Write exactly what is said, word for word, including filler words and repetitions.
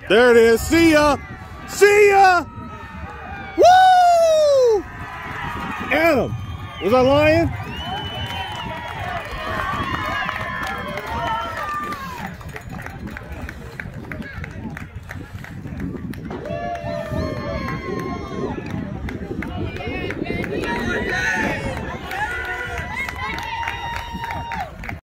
There it is. See ya. See ya. Woo! Adam, was I lying?